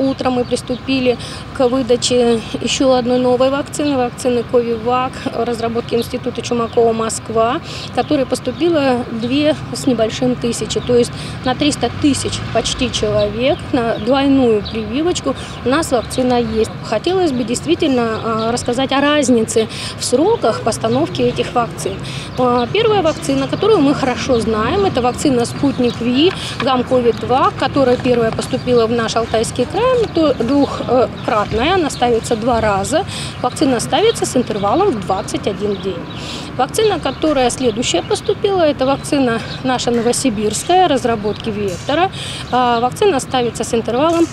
утром мы приступили к выдаче еще одной новой вакцины, вакцины Ковивак, разработки Института Чумакова Москва, которой поступило 2 с небольшим тысячи. То есть на 300 тысяч почти человек, на двойную прививочку у нас вакцина есть. Хотелось бы действительно рассказать о разнице в сроках постановки этих вакцин. Первая вакцина, которую мы хорошо знаем, это вакцина «Спутник Ви», Гамковид-2, которая первая поступила в наш Алтайский край, то двухкратная, она ставится 2 раза. Вакцина ставится с интервалом в 21 день. Вакцина, которая следующая поступила, это вакцина наша новосибирская, разработки Вектора. Вакцина ставится с интервалом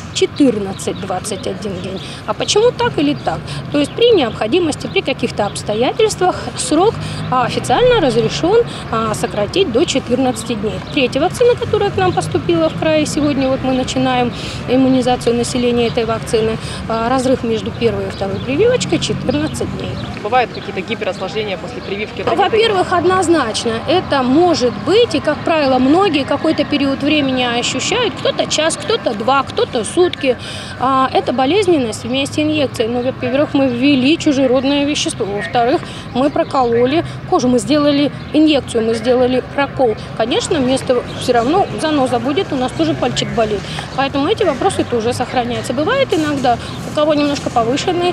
14-21 день. А почему так или так? То есть при необходимости, при каких-то обстоятельствах срок официально разрешен сократить до 14 дней. Третья вакцина, которая к нам поступила в крае, сегодня вот мы начинаем иммунизацию населения этой вакцины, разрыв между первой и второй прививочкой 14 дней. Бывают какие-то гиперосложнения после прививки? Во-первых, однозначно, это может быть, и, как правило, многие какой-то период времени ощущают, кто-то час, кто-то 2, кто-то сутки. Это болезненность вместе инъекции. Ну, во-первых, мы ввели чужеродное вещество, во-вторых, мы прокололи кожу, мы сделали инъекцию, мы сделали прокол. Конечно, вместо все равно заноза будет, у нас тоже пальчик болит. Поэтому эти вопросы тоже сохраняются. Бывает иногда, у кого немножко повышенный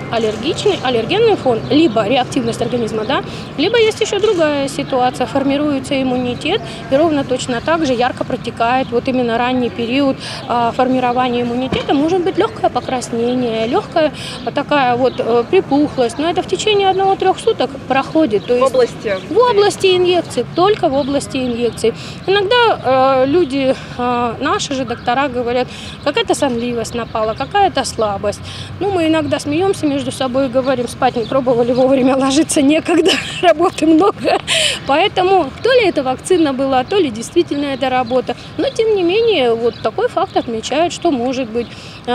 аллергенный фон, либо реактивность организма, да, либо есть еще другая ситуация, формируется иммунитет, и ровно точно так же ярко протекает вот именно ранний период формирования иммунитета, может быть легкое покраснение, легкая такая вот припухлость, но это в течение 1-3 суток проходит. То есть в области инъекций, только в области инъекций. Иногда люди, наши же доктора говорят, какая-то сонливость напала, какая-то слабость. Ну, мы иногда смеемся между собой, говорим, спать не пробовали, вовремя ложиться некогда, работы много. Поэтому то ли это вакцина была, то ли действительно это работа. Но, тем не менее, вот такой факт отмечают, что может быть.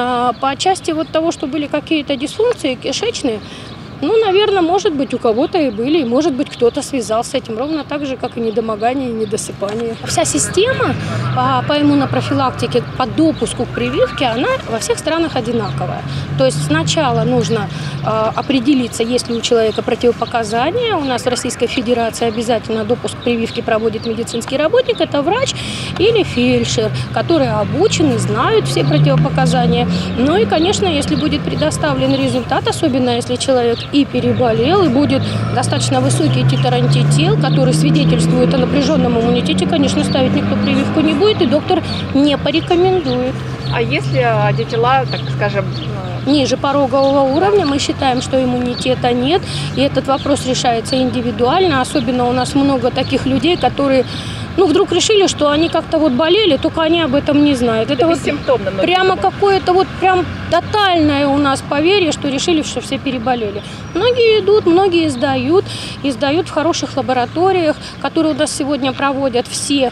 По части вот того, что были какие-то дисфункции кишечные, ну, наверное, может быть, у кого-то и были, и, может быть, кто-то связал с этим, ровно так же, как и недомогание, и недосыпание. Вся система по иммунопрофилактике, по допуску к прививке, она во всех странах одинаковая. То есть сначала нужно определиться, есть ли у человека противопоказания. У нас в Российской Федерации обязательно допуск к прививке проводит медицинский работник, это врач или фельдшер, которые обучены, знают все противопоказания. Ну и, конечно, если будет предоставлен результат, особенно если человек и переболел, и будет достаточно высокий титр антител, который свидетельствует о напряженном иммунитете, конечно, ставить никто прививку не будет, и доктор не порекомендует. А если антитела, так скажем, ниже порогового уровня, мы считаем, что иммунитета нет, и этот вопрос решается индивидуально. Особенно у нас много таких людей, которые вдруг решили, что они как-то вот болели, только они об этом не знают. Это вот прямо какое-то вот прям тотальное у нас поверье, что решили, что все переболели. Многие идут, многие сдают, и сдают в хороших лабораториях, которые у нас сегодня проводят все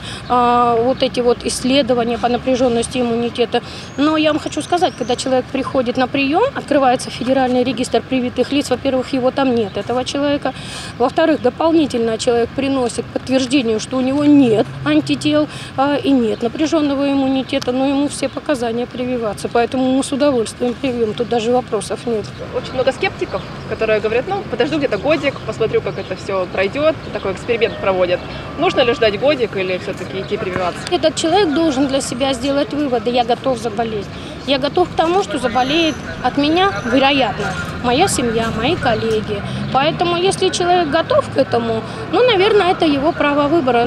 вот эти вот исследования по напряженности иммунитета. Но я вам хочу сказать, когда человек приходит на прием, открывается федеральный регистр привитых лиц, во-первых, его там нет, этого человека. Во-вторых, дополнительно человек приносит подтверждение, что у него нет антител и нет напряженного иммунитета, но ему все показания прививаться, поэтому мы с удовольствием привьем, тут даже вопросов нет. Очень много скептиков, которые говорят, подожду где-то годик, посмотрю, как это все пройдет, такой эксперимент проводят. Нужно ли ждать годик или все-таки идти прививаться? Этот человек должен для себя сделать выводы, я готов заболеть. Я готов к тому, что заболеет от меня, вероятно, моя семья, мои коллеги. Поэтому, если человек готов к этому, наверное, это его право выбора.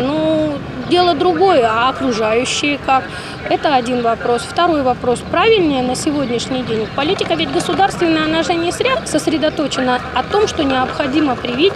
Дело другое, а окружающие как? Это один вопрос. Второй вопрос. Правильнее на сегодняшний день. Политика ведь государственная, она же не сосредоточена о том, что необходимо привить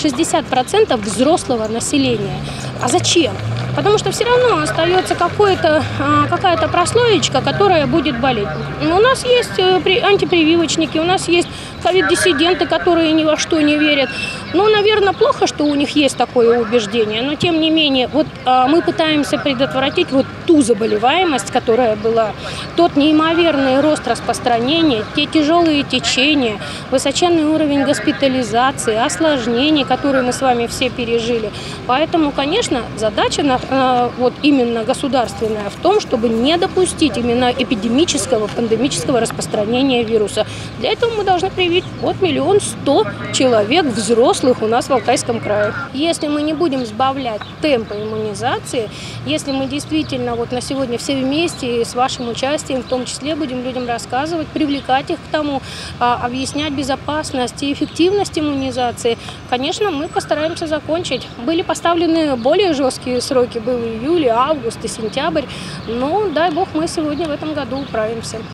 60% взрослого населения. А зачем? Потому что все равно остается какая-то прослоечка, которая будет болеть. У нас есть антипрививочники, у нас есть ковид-диссиденты, которые ни во что не верят. Наверное, плохо, что у них есть такое убеждение, но тем не менее, мы пытаемся предотвратить ту заболеваемость, которая была, тот неимоверный рост распространения, те тяжелые течения, высоченный уровень госпитализации, осложнений, которые мы с вами все пережили. Поэтому, конечно, задача вот именно государственная, в том, чтобы не допустить именно эпидемического, пандемического распространения вируса. Для этого мы должны привить вот 1 100 000 человек взрослых у нас в Алтайском крае. Если мы не будем сбавлять темпы иммунизации, если мы действительно вот на сегодня все вместе и с вашим участием в том числе будем людям рассказывать, привлекать их к тому, объяснять безопасность и эффективность иммунизации, конечно, мы постараемся закончить. Были поставлены более жесткие сроки, был июль, август и сентябрь, но дай бог мы сегодня в этом году управимся.